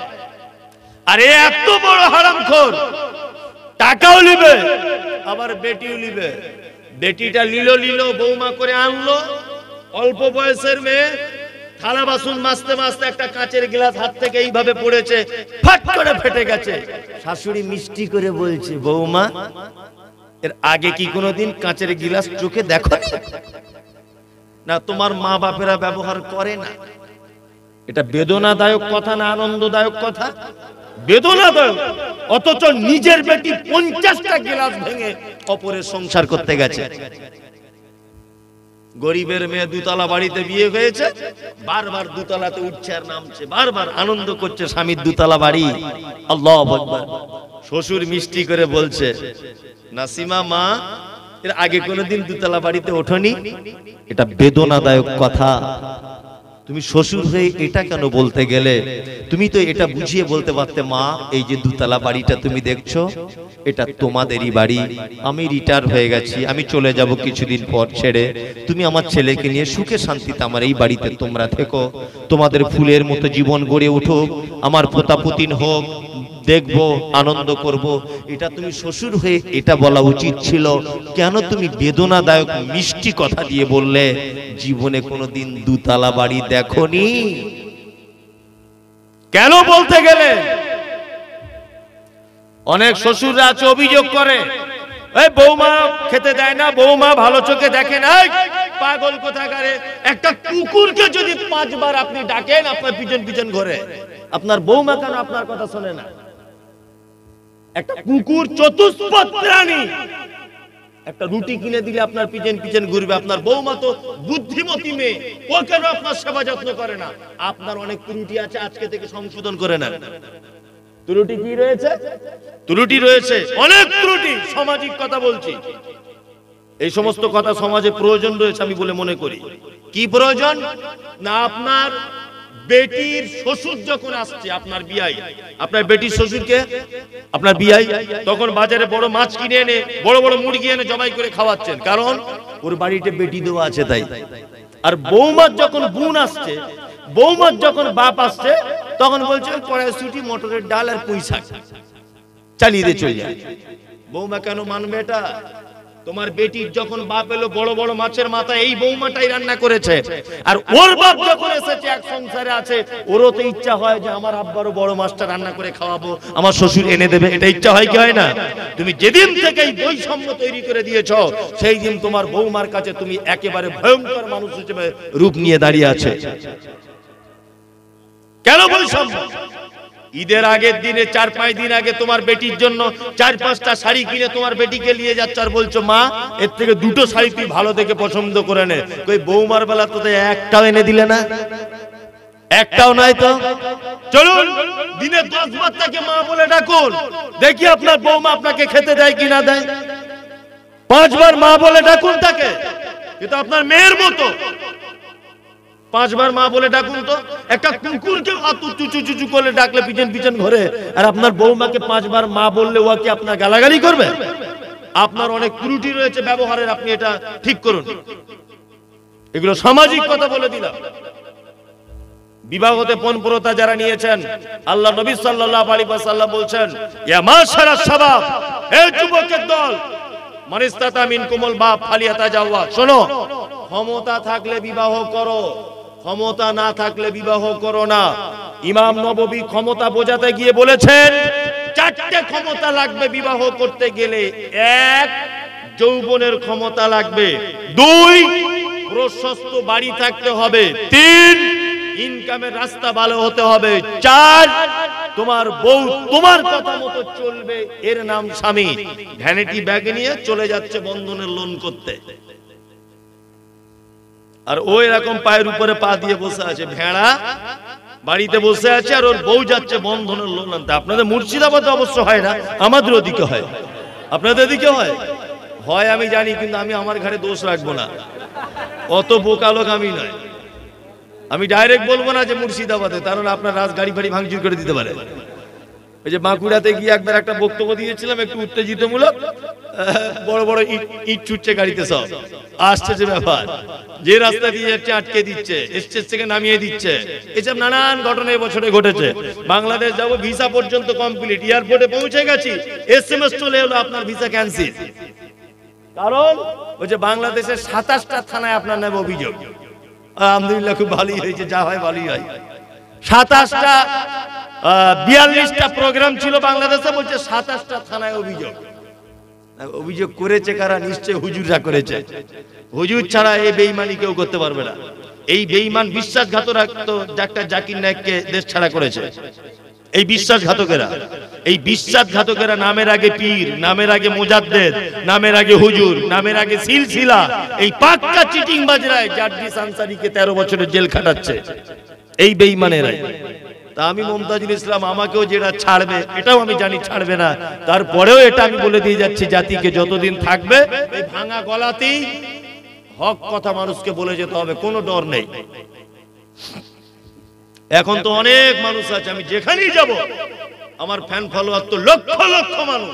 আরে এত বড় হারামখোর, টাকাও নিবে আবার বেটিও নিবে। বেটিটা লিল লিল বৌমা করে আনলো, অল্প বয়সের মেয়ে, থালা বাসন মাজতে মাজতে একটা কাঁচের গ্লাস হাত থেকে এইভাবে পড়েছে, ফাট করে ফেটে গেছে। শাশুড়ি মিষ্টি করে বলছে বৌমা, এর আগে কি কোনোদিন কাঁচের গ্লাস চোখে দেখোনি? না তোমার মা বাপেরা ব্যবহার করে না। এটা বেদনাদায়ক কথা না আনন্দদায়ক কথা? বেদনাদায়ক। অথচ নিজের বেটি পঞ্চাশটা গ্লাস ভেঙে অপরের সংসার করতে গেছে। গরিবের মেয়ে দুতলা বাড়িতে বিয়ে হয়েছে, বারবার দুতলাতে উঠছে আর নামছে, বারবার আনন্দ করছে স্বামীর দুতলা বাড়ি। আল্লাহু আকবার। শ্বশুর মিষ্টি করে বলছে নাসিমা মা, এর আগে কোনোদিন দুতলা বাড়িতে ওঠোনি? এটা বেদনাদায়ক কথা। তুমি শ্বশুর হয়ে এটা কেন বলতে গেলে? তুমি তো এটা বুঝিয়ে বলতে পারতে, মা এই যে দুতলা বাড়িটা তুমি দেখছো এটা তোমাদেরই বাড়ি, আমি রিটায়ার হয়ে গেছি, আমি চলে যাব কিছুদিন পর ছেড়ে, তুমি আমার ছেলেকে নিয়ে সুখে শান্তিতে আমার এই বাড়িতে তোমরা থেকো, তোমাদের ফুলের মতো জীবন গড়ে উঠুক, আমার পোতাপুতিন হোক, দেখবো আনন্দ করব। এটা তুমি শ্বশুর হয়ে এটা বলা উচিত ছিল। কেন তুমি বেদনাদায়ক মিষ্টি কথা দিয়ে বললে জীবনে কোনোদিন দুতলা বাড়ি দেখোনি? কেন বলতে গেলে? অনেক শ্বশুররা আছে অভিযোগ করে, এই বৌমা খেতে দেয় না, বৌমা ভালো চোখে দেখে না। পাগল কোথাকারে, একটা কুকুরকে যদি পাঁচবার আপনি ডাকেন আপনার পিছন পিছন ঘুরে, আপনার বৌমা কেন আপনার কথা শোনে না? একটা কুকুর চতুষ্পদ প্রাণী, একটা রুটি কিনে দিলে আপনার পিছন পিছন ঘুরবে। আপনার বৌমা তো বুদ্ধিমতী মেয়ে, ও কেন আপনার সেবা যত্ন করে না? আপনার অনেক ত্রুটি আছে, আজকে থেকে সংশোধন করে নেন। ত্রুটি কি রয়েছে? ত্রুটি রয়েছে অনেক ত্রুটি, সামাজিক কথা বলছি। এই সমস্ত কথা সমাজে প্রয়োজন রয়েছে আমি বলে মনে করি। কি প্রয়োজন? না আপনার বেটির শ্বশুর যখন আসছে, আপনার বিয়াই, আপনার বেটির শ্বশুরকে আপনার বিয়াই তখন বাজারে বড় মাছ কিনে এনে বড় বড় মুরগি এনে জবাই করে খাওয়াচ্ছেন, কারণ ওর বাড়িতে বেটি দেওয়া আছে তাই। আর বৌমার যখন বোন আসছে, বৌমার যখন বাপ আসছে, তখন বলছে কড়াইশুটি, মটরের ডাল আর পুঁই শাক চালিয়ে দিয়ে চলে যায়। বৌমা কেন মানবে এটা? তোমার বেটির যখন বাপ এলো বড় বড় মাছের মাথা এই বৌমাটাই রান্না করেছে, আর ওর বাপ যখন এসেছে এক সংসারে আছে, ওরও তো ইচ্ছা হয় যে আমার আব্বারও বড় মাছটা রান্না করে খাওয়াবো, আমার শ্বশুর এনে দেবে, এটা ইচ্ছা হয় কি হয় না? তুমি যেদিন থেকে এই বৈষম্য তৈরি করে দিয়েছো, সেই দিন তোমার বৌমার কাছে তুমি একেবারে ভয়ঙ্কর মানুষ হিসেবে রূপ নিয়ে দাঁড়িয়ে আছে। কেন বৈষম্য? ঈদের আগের দিনে চার পাঁচ দিন আগে তোমার বেটির জন্য চার পাঁচটা শাড়ি কিনে তোমার বেটিকে নিয়ে যাচ্ছ, আর বলছো মা এর থেকে দুটো শাড়ি তুই ভালো দেখে পছন্দ করে নে। কই বৌমার বেলা তো একটাও এনে দিলে না, একটাও নয় তো। চলুন দিনে দশ বার তাকে মা বলে ডাকুন, দেখি আপনার বৌমা আপনাকে খেতে দেয় কি না দেয়। পাঁচবার মা বলে ডাকুন তাকে, কিন্তু আপনার মেয়ের মতো পাঁচবার মা বলে ডাকুন তো। একটা কুকুরকে চুচু চুচু করে ডাকলে পিছন পিছন ঘরে, আর আপনার বৌমাকে পাঁচবার মা বললে ও কি আপনার গালাগালি করবে? আপনার অনেক ত্রুটি রয়েছে ব্যবহারের, আপনি এটা ঠিক করুন। এগুলো সামাজিক কথা বলে দিলাম। বিবাহতে পণপ্রথা যারা নিয়েছেন, আল্লাহ নবী সাল্লাল্লাহু আলাইহি ওয়াসাল্লাম বলছেন, ইয়া মাশারাস শাবাব, হে যুবকের দল, মান ইসতাতা মিনকুমুল বাপ ফালিয়াতাজাওয়াজ। শোনো, ক্ষমতা থাকলে বিবাহ করো, ক্ষমতা না থাকলে বিবাহ করো না। ইমাম নববী ক্ষমতা বোঝাতে গিয়ে বলেছেন চারটে ক্ষমতা লাগবে বিবাহ করতে গেলে। এক, যৌবনের ক্ষমতা লাগবে। দুই, প্রশস্ত বাড়ি থাকতে হবে। তিন, ইনকামের রাস্তা ভালো হতে হবে। চার, তোমার বউ তোমার কথা মতো চলবে, এর নাম স্বামী। ভ্যানিটি ব্যাগ নিয়ে চলে যাচ্ছে বন্ধনের লোন করতে, আর ও এরকম পায়ের উপরে পা দিয়ে বসে আছে, ভেড়া বাড়িতে বসে আছে, আর ওর বউ যাচ্ছে বন্ধনের লোন আনতে। আপনাদের মুর্শিদাবাদে অবশ্য হয় না, আমাদের ওদিকে হয়। আপনাদের দিকে হয়? হয় আমি জানি, কিন্তু আমি আমার ঘাড়ে দোষ রাখবো না, অত বোকা লোক আমি নয়। আমি ডাইরেক্ট বলবো না যে মুর্শিদাবাদে, কারণ আপনার রাজ গাড়ি ফাড়ি ভাঙচুর করে দিতে পারে। ওই যে বাঁকুড়াতে গিয়ে একবার একটা বক্তব্য দিয়েছিলাম, একটু উত্তেজিতমূলক, বড় বড় ইট ইট ছুটছে গাড়িতে, সব আসছে, যে ব্যাপার, যে রাস্তা দিয়ে যাচ্ছে আটকে দিচ্ছে, স্টেজ থেকে নামিয়ে দিচ্ছে, এসব নানান ঘটনা এবছরে ঘটেছে। বাংলাদেশ যাবো, ভিসা পর্যন্ত কমপ্লিট, এয়ারপোর্টে পৌঁছে গেছি, এস এম এস চলে এলো আপনার ভিসা ক্যান্সেল। কারণ ওই যে বাংলাদেশের সাতাশটা থানায় আপনার নামে অভিযোগ। আলহামদুলিল্লাহ, খুব ভালোই হয়েছে, যা হয় ভালোই হয়। সাতাশটা বিয়াল্লিশটা প্রোগ্রাম ছিল বাংলাদেশে, বলছে সাতাশটা থানায় অভিযোগ। অভিযোগ করেছে কারা? নিশ্চয় হুজুররা করেছে। হুজুর ছাড়া এই বেঈমানি কেউ করতে পারবে না। এই বেঈমান বিশ্বাসঘাতক ডাক্তার জাকির নায়েককে দেশ ছাড়া করেছে। এই বিশ্বাসঘাতকেরা, এই বিশ্বাসঘাতকেরা নামের আগে পীর, নামের আগে মুজাদ্দেদ, নামের আগে হুজুর, নামের আগে সিলসিলা, এই পাক্কা চিটিং বাজরায় জার্জিস আনসারীকে তেরো বছরের জেল খাটাচ্ছে এই বেঈমানেরাই। তা আমি মুমতাজুল ইসলাম, আমাকেও যেটা ছাড়বে এটাও আমি জানি ছাড়বে না, তারপরেও এটা আমি বলে দিয়ে যাচ্ছি জাতিকে, যতদিন থাকবে এই ভাঙা গলাতেই হক কথা মানুষকে বলে যেতে হবে, কোনো ডর নেই। এখন তো অনেক মানুষ আছে, আমি যেখানেই যাব আমার ফ্যান ফলোয়ার তো লক্ষ লক্ষ মানুষ।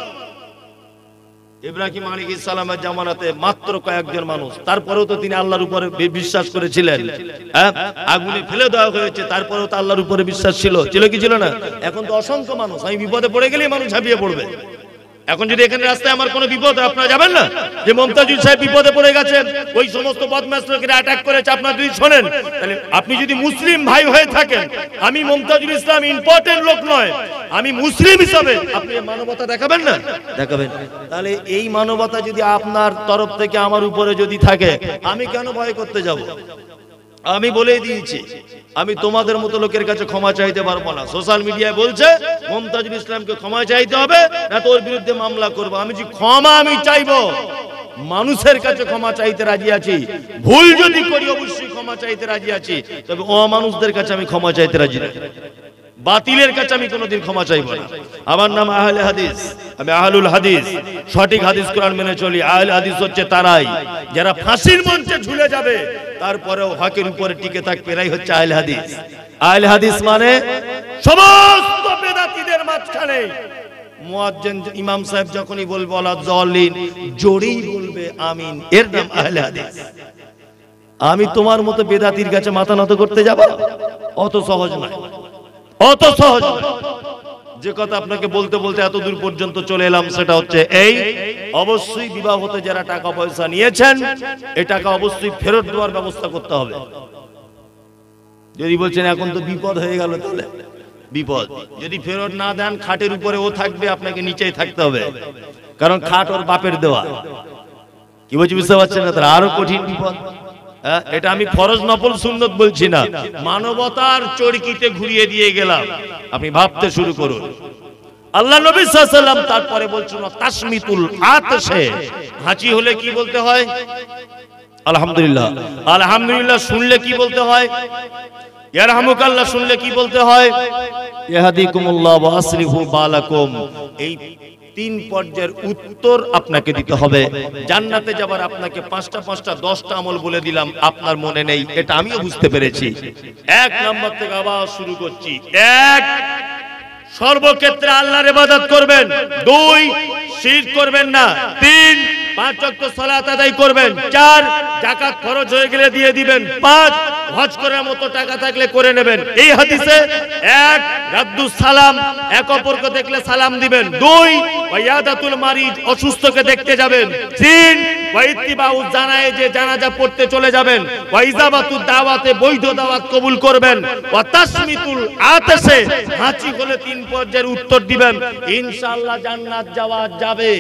ইব্রাহিম আলাইহিস সালামের জামানাতে মাত্র কয়েকজন মানুষ, তারপরেও তো তিনি আল্লাহর উপরে বিশ্বাস করেছিলেন। হ্যাঁ, আগুনে ফেলে দেওয়া হয়েছে, তারপরেও তো আল্লাহর উপরে বিশ্বাস ছিল, ছিল কি ছিল না? এখন তো অসংখ্য মানুষ, আমি বিপদে পড়ে গেলেই মানুষ ঝাঁপিয়ে পড়বে। এখন যদি এখানে রাস্তায় আমার কোনো বিপদ হয়, আপনারা যাবেন না? যে মমতাজুল সাহেব বিপদে পড়ে গেছেন, ওই সমস্ত বদমাশ লোকেরা অ্যাটাক করেছে, আপনারা যদি শোনেন, তাহলে আপনি যদি মুসলিম ভাই হয়ে থাকেন, আমি মমতাজুল ইসলাম ইম্পর্টেন্ট লোক নয়, আমি মুসলিম হিসাবে আপনি মানবতা দেখাবেন না? দেখাবেন। তাহলে এই মানবতা যদি আপনার তরফ থেকে আমার উপরে যদি থাকে, আমি কেন ভয় করতে যাব? আমি বলেই দিয়েছি, আমি তোমাদের মতো লোকের কাছে ক্ষমা চাইতে পারবো না। সোশ্যাল মিডিয়ায় বলছে মমতাজুল ইসলামকে ক্ষমা চাইতে হবে, না তো ওর বিরুদ্ধে মামলা করবো। আমি যে ক্ষমা আমি চাইবো, মানুষের কাছে ক্ষমা চাইতে রাজি আছি, ভুল যদি করি অবশ্যই ক্ষমা চাইতে রাজি আছি, তবে অমানুষদের কাছে আমি ক্ষমা চাইতে রাজি না, বাতিলের কাছে আমি কোনোদিন ক্ষমা চাইবো না। আমার নাম আহলে হাদিস, আমি আহলুল হাদিস, সঠিক হাদিস কোরআন মেনে চলি। আহলে হাদিস হচ্ছে তারাই যারা ফাঁসির মঞ্চে ঝুলে যাবে তারপরেও হকের উপরে টিকে থাকবে, এরাই হচ্ছে আহলে হাদিস। আহলে হাদিস মানে সমস্ত বেদাতীদের মাঝখানে মুয়াজ্জিন ইমাম সাহেব যখনই বলবে ওয়ালা যালিন, জোরেই বলবে আমিন, এর নাম আহলে হাদিস। আমি তোমার মতো বেদাতীর কাছে মাথা নত করতে যাব? অত সহজ নয়, অত সহজ নয়। যে কথা আপনাকে বলতে বলতে এত দূর পর্যন্ত চলে এলাম, সেটা হচ্ছে এই, অবশ্যই বিবাহতে যারা টাকা পয়সা নিয়েছেন, এই টাকা অবশ্যই ফেরত দেওয়ার ব্যবস্থা করতে হবে। যদি বলছেন এখন তো বিপদ হয়ে গেল, তাহলে বিপদ যদি ফেরত না দেন, খাটের উপরে ও থাকবে, আপনাকে নিচেই থাকতে হবে, কারণ খাট ওর বাপের দেওয়া। কি বলছি বুঝতে পারছেন না? তাহলে আরো কঠিন বিপদ। এটা আমি ফরজ নফল সুন্নত বলছি না, মানবতার চরকিতে ঘুরিয়ে দিয়ে গেলাম। আপনি ভাবতে শুরু করুন। আল্লাহ নবী সাল্লাল্লাহু আলাইহি ওয়াসাল্লাম তারপরে বলছেন তাসমিতুল আতশে, হাঁচি হলে কি বলতে হয়? আলহামদুলিল্লাহ। আলহামদুলিল্লাহ শুনলে কি বলতে হয়? ইয়ারহামুকাল্লাহ শুনলে কি বলতে হয়? ইয়াহদিকুমুল্লাহ ওয়া আসলিহু বালাকুম। এই তিন পর্যায়ের উত্তর আপনাকে দিতে হবে। জান্নাতে যাবার আপনাকে পাঁচটা পাঁচটা দশটা আমল বলে দিলাম, আপনার মনে নেই, এটা আমিও বুঝতে পেরেছি। এক নাম্বার থেকে আবার শুরু করছি। এক, সর্বক্ষেত্রে আল্লাহর ইবাদত করবেন। দুই, শিরক করবেন না। তিন, পাঁচ ওয়াক্ত সালাত আদায় করবেন। চার, যাকাত ফরজ হয়ে গেলে দিয়ে দিবেন। পাঁচ, হজ করার মতো টাকা থাকলে করে নেবেন। এই হাদিসে এক, রাদ্দুস সালাম, এক অপরকে দেখলে সালাম দিবেন। দুই, ওয়াইয়াদাতুল মারিদ, অসুস্থকে দেখতে যাবেন। তিন, ওয়াইত্তিবাউজ জানায়ে, জানাজা পড়তে চলে যাবেন। ওয়াইজাবাতুদ দাওয়াতে, বৈধ দাওয়াত কবুল করবেন। ওয়া তাসমিতুল আতশে, হাঁচি হলে তিন পর্যায়ের উত্তর দিবেন। ইনশাআল্লাহ জান্নাত যাওয়া যাবে।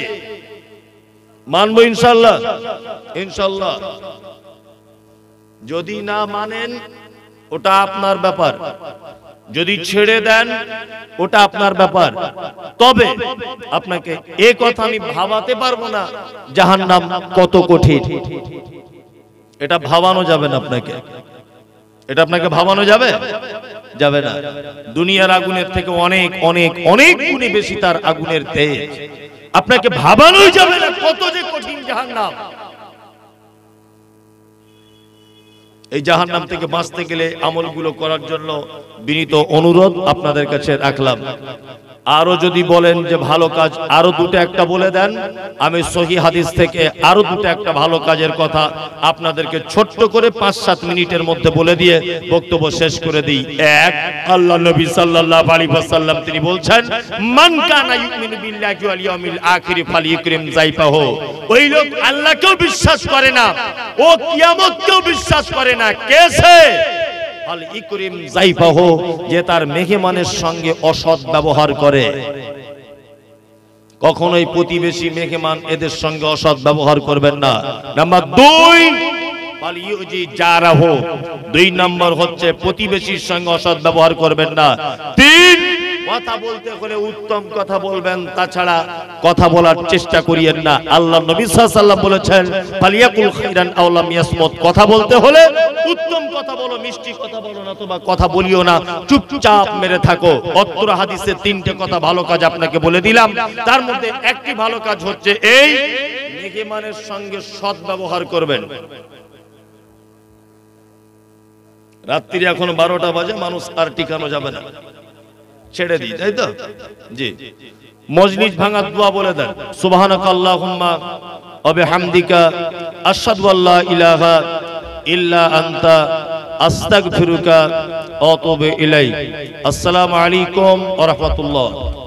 মানবো ইনশাআল্লাহ? ইনশাআল্লাহ। যদি না মানেন ওটা আপনার ব্যাপার, যদি ছেড়ে দেন ওটা আপনার ব্যাপার। তবে আপনাকে এই কথা আমি ভাবাতে পারবো না জাহান্নাম কত কঠিন, এটা ভাবানো যাবে না আপনাকে। এটা আপনাকে ভাবানো যাবে যাবে না। দুনিয়ার আগুনের থেকে অনেক অনেক অনেক গুণে বেশি তার আগুনের তেজ। আপনাকে ভাবানোই যাবে না কত যে কঠিন জাহান্নাম। এই জাহান্নাম থেকে বাঁচতে গেলে আমলগুলো করার জন্য বিনীত অনুরোধ আপনাদের কাছে রাখলাম। আরো যদি বলেন যে ভালো কাজ আরো দুটো একটা বলে দেন, আমি সহি হাদিস থেকে আরো দুটো একটা ভালো কাজের কথা আপনাদেরকে ছোট্ট করে পাঁচ সাত মিনিটের মধ্যে বলে দিয়ে বক্তব্য শেষ করে দিই। এক, আল্লাহ নবী সাল্লাল্লাহু আলাইহি ওয়াসাল্লাম তিনি বলছেন, মান কানা ইউমিনু বিল্লাহি ওয়াল ইয়াউমিল আখির ফালিইকরিম যাইফাহু। ওই লোক আল্লাহকেও বিশ্বাস করে না, ও কিয়ামতকেও বিশ্বাস করে না, কেসে আল ইকরিম যাইফাহু, যে তার মেহমানের সঙ্গে অসৎ ব্যবহার করে। কখনোই প্রতিবেশী মেহমান এদের সঙ্গে অসৎ ব্যবহার করবেন না। নাম্বার দুই, আল ইউজি জারাহু, দুই নম্বর হচ্ছে প্রতিবেশীর সঙ্গে অসৎ ব্যবহার করবেন না। তিন, কথা বলতে হলে উত্তম কথা বলবেন, তাছাড়া কথা বলার চেষ্টা করিয়েন না। আল্লাহ নবী সাল্লাল্লাহু আলাইহি ওয়াসাল্লাম বলেছেন, ফালিয়াকুল খাইরান আও লাম ইয়াসমুত, কথা বলতে হলে উত্তম কথা বলো, মিষ্টি কথা বলো না, অথবা কথা বলিও না, চুপচাপ মেরে থাকো। অত্র হাদিসে তিনটে কথা ভালো কাজ আপনাকে বলে দিলাম, তার মধ্যে একটি ভালো কাজ হচ্ছে এই, মেহমানের সঙ্গে সৎ ব্যবহার করবেন। রাত্রি এখন বারোটা বাজে, মানুষ আর টিকানো যাবে না, ছেড়ে দিই, তাই তো? জি, মজলিস ভাঙার দোয়া বলে দেন। সুবহানাকাল্লাহুম্মা ওয়া বিহামদিকা আশহাদু আল্লা ইলাহা ইল্লা আনতা আস্তাগফিরুকা ওয়া আতুবু ইলাইক। আসসালামু আলাইকুম ওয়া রাহমাতুল্লাহ।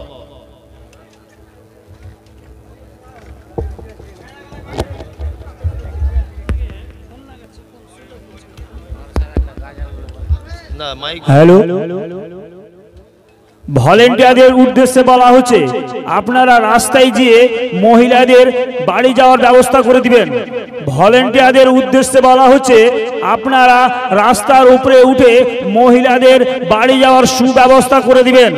না মাইক। হ্যালো, ভলেন্টিয়ারদের উদ্দেশ্যে বলা হচ্ছে আপনারা রাস্তায় গিয়ে মহিলাদের বাড়ি যাওয়ার ব্যবস্থা করে দিবেন। ভলেন্টিয়ারদের উদ্দেশ্যে বলা হচ্ছে আপনারা রাস্তার উপরে উঠে মহিলাদের বাড়ি যাওয়ার সুব্যবস্থা করে দিবেন।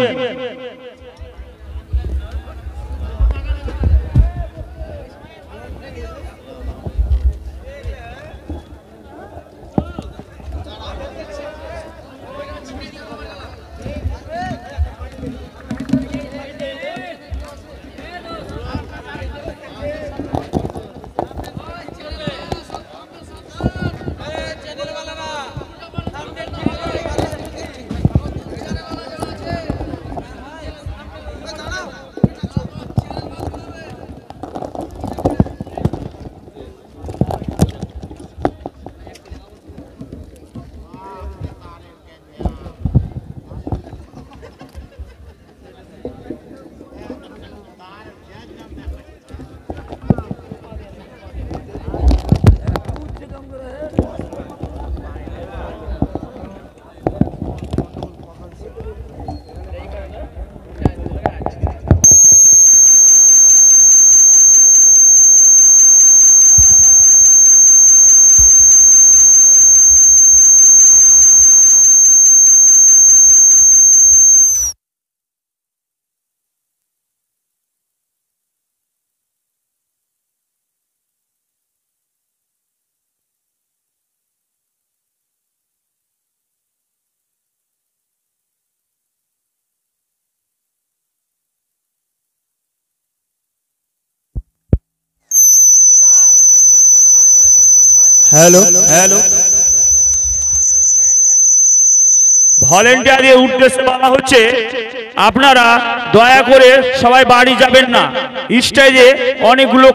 হ্যালো হ্যালো, ভলেন্টিয়ারদের উদ্দেশ্যে বলা হচ্ছে আপনারা দয়া করে সবাই বাড়ি যাবেন না। স্টেজে অনেকগুলো